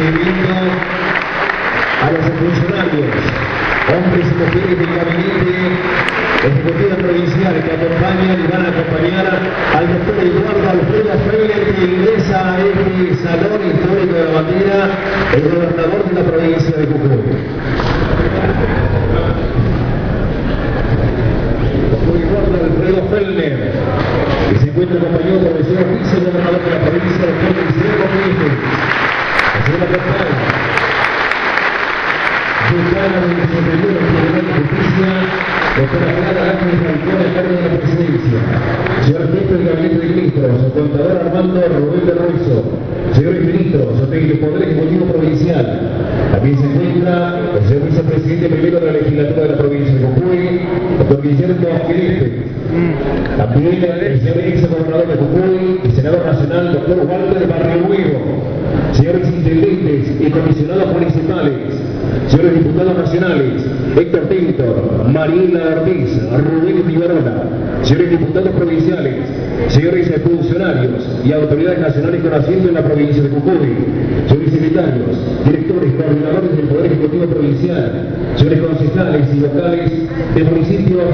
seguimiento a los funcionarios, hombres y mujeres del gabinete ejecutivo provincial que acompañan y van a acompañar al doctor Eduardo Alfredo Freiler, que ingresa a este salón histórico de la bandera, el gobernador de la provincia de Jujuy. Doctor Eduardo Alfredo Freiler, que se encuentra acompañado por el señor vicegobernador de la provincia, doctor Isidro Domínguez, la señora Portal, decana del Superior Tribunal de Justicia, doctora Clara Ángeles Falcón, a cargo de la presidencia, señor jefe del gabinete de ministros, el contador Armando Rubén de Ruizo, señores ministros del Poder Ejecutivo Provincial. También se encuentra el señor vicepresidente primero de la legislatura de la provincia de Jujuy, doctor Guillermo Gillespie. También el señor exgobernador de Jujuy y senador nacional, doctor Walter Barrio Nuevo, señores intendentes y comisionados municipales, señores diputados nacionales, Héctor Tintor, Mariela Ortiz, Rubén Tibarola, señores diputados provinciales, señores funcionarios y autoridades nacionales con asiento en la provincia de Jujuy, señores secretarios, directores, coordinadores del Poder Ejecutivo Provincial, señores concejales y vocales de municipios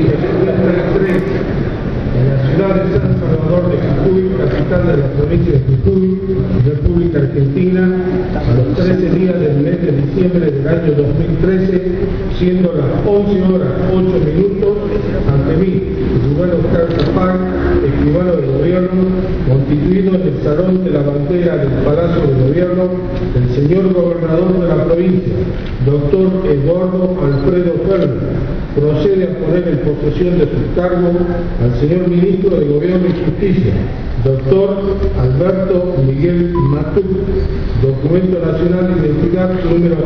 en la ciudad de San Salvador de Jujuy, capital de la provincia de Jujuy, República Argentina, a los 13 días del mes de diciembre del año 2013, siendo las 11 horas 8 minutos, ante mí, Rubén Oscar Zapag, escribano del gobierno, constituido en el salón de la bandera del Palacio de Gobierno, el señor gobernador de la provincia, doctor Eduardo Alfredo Freiler, procede a poner en posesión de su cargo al señor ministro de Gobierno y Justicia, doctor Alberto Miguel Matú, documento nacional de identidad número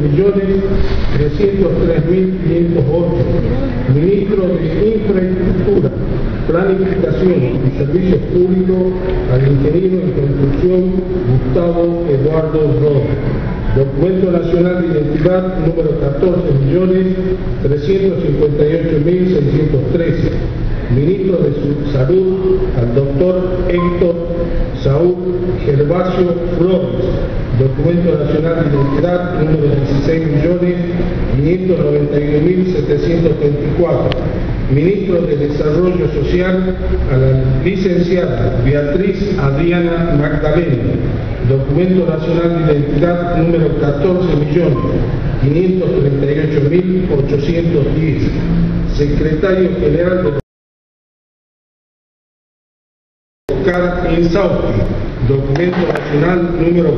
8.303.508, ministro de Infraestructura, Planificación y Servicios Públicos, al ingeniero en construcción Gustavo Eduardo Rodas. Documento nacional de identidad número 14.358.613. Ministro de Salud, al doctor Héctor Saúl Gervasio Flores. Documento nacional de identidad número 16.591.724. Ministro de Desarrollo Social, a la licenciada Beatriz Adriana Magdalena. Documento nacional de identidad número 14.538.810. Secretario General de Oscar Insausti. Documento nacional número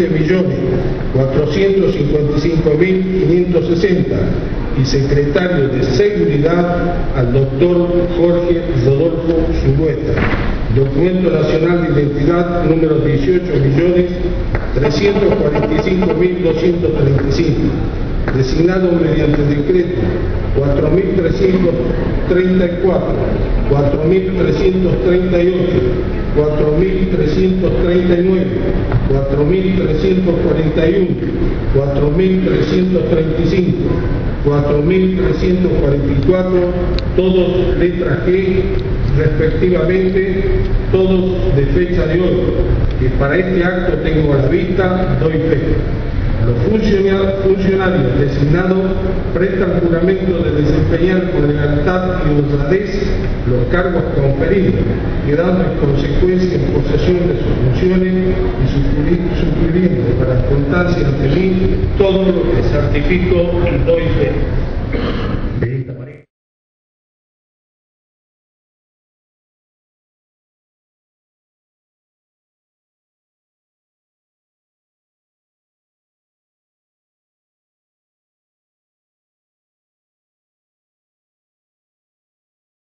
20.455.560 y secretario de Seguridad al doctor Jorge Rodolfo Zulueta. Documento nacional de identidad número 18.345.235, designado mediante decreto 4.334, 4.338, 4.339, 4.341, 4.335, 4.344, todos letras G, respectivamente, todos de fecha de hoy, que para este acto tengo a la vista, doy fe. Los funcionarios designados prestan juramento de desempeñar con lealtad y honradez los cargos conferidos, quedando en consecuencia en posesión de sus funciones y sufriendo para constancia ante mí todo lo que certifico y doy fe.